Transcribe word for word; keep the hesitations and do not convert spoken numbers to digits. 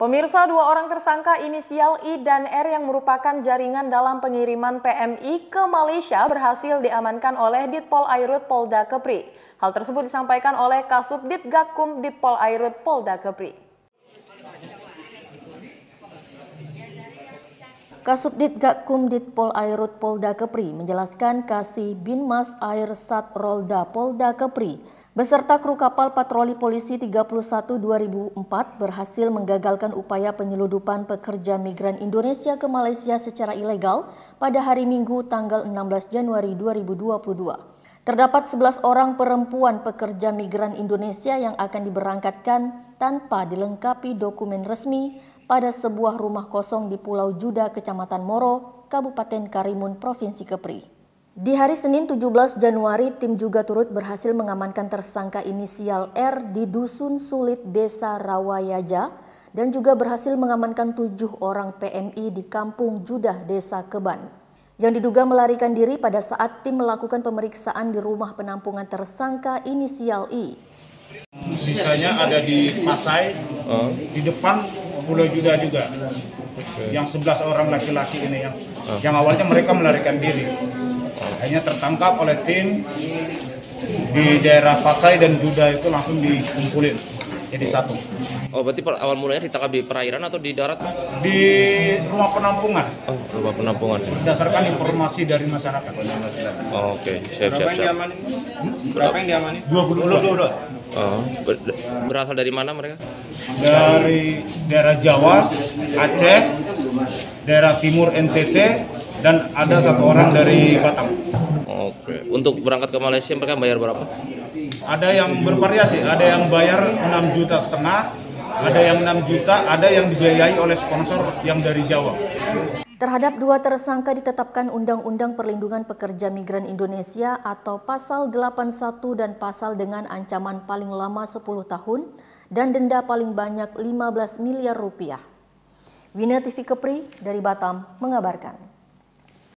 Pemirsa, dua orang tersangka inisial I dan R yang merupakan jaringan dalam pengiriman P M I ke Malaysia berhasil diamankan oleh Ditpol Airut Polda Kepri. Hal tersebut disampaikan oleh Kasubdit Gakum Ditpol Airut Polda Kepri. Kasubdit Gakum Ditpol Airut Polda Kepri menjelaskan Kasih Binmas Air Satrolda Polda Kepri beserta kru kapal patroli polisi tiga puluh satu dua ribu empat berhasil menggagalkan upaya penyeludupan pekerja migran Indonesia ke Malaysia secara ilegal pada hari Minggu tanggal enam belas Januari dua ribu dua puluh dua. Terdapat sebelas orang perempuan pekerja migran Indonesia yang akan diberangkatkan tanpa dilengkapi dokumen resmi pada sebuah rumah kosong di Pulau Juda, Kecamatan Moro, Kabupaten Karimun, Provinsi Kepri. Di hari Senin tujuh belas Januari, tim juga turut berhasil mengamankan tersangka inisial R di Dusun Sulit, Desa Rawayaja, dan juga berhasil mengamankan tujuh orang P M I di Kampung Judah, Desa Keban, yang diduga melarikan diri pada saat tim melakukan pemeriksaan di rumah penampungan tersangka inisial I. Sisanya ada di Pasai, oh. di depan Pulau Judah juga. Okay. Yang sebelas orang laki-laki ini yang, oh. yang awalnya mereka melarikan diri. Hanya tertangkap oleh tim di daerah Pasai dan Judah itu langsung dikumpulin jadi satu. Oh, berarti awal mulanya ditangkap di perairan atau di darat? Di rumah penampungan. Oh, rumah penampungan. Berdasarkan informasi dari masyarakat. Oh, oke, okay. siap, siap, siap. Berapa yang diamani? dua puluh dua. Oh, ber berasal dari mana mereka? Dari daerah Jawa, Aceh, daerah Timur N T T, dan ada satu orang dari Batam. Oke, untuk berangkat ke Malaysia mereka bayar berapa? Ada yang bervariasi, ada yang bayar enam juta setengah, ada yang enam juta, ada yang dibiayai oleh sponsor yang dari Jawa. Terhadap dua tersangka ditetapkan Undang-Undang Perlindungan Pekerja Migran Indonesia atau Pasal delapan puluh satu dan pasal dengan ancaman paling lama sepuluh tahun dan denda paling banyak lima belas miliar rupiah. Wina T V Kepri dari Batam mengabarkan.